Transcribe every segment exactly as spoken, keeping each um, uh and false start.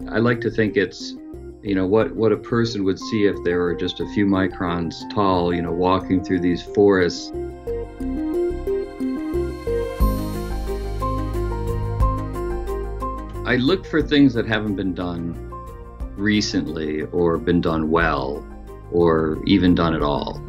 I like to think it's, you know, what, what a person would see if they were just a few microns tall, you know, walking through these forests. I look for things that haven't been done recently or been done well or even done at all.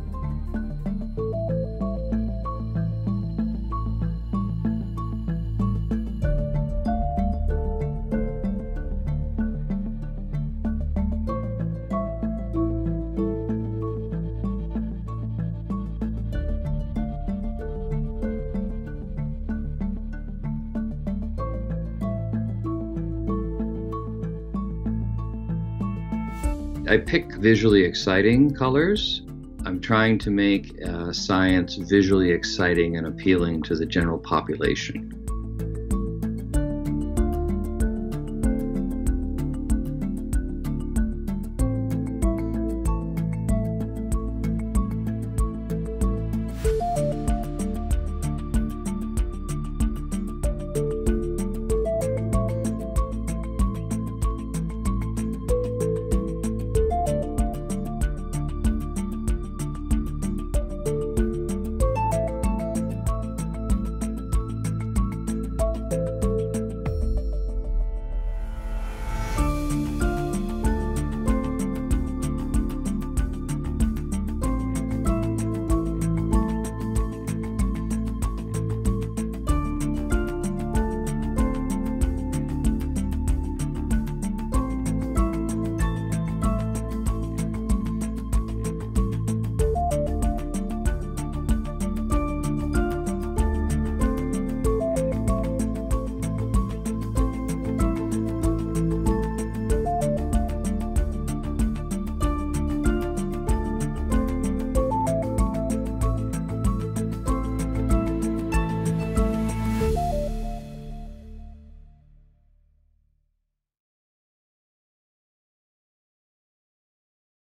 I pick visually exciting colors. I'm trying to make uh, science visually exciting and appealing to the general population.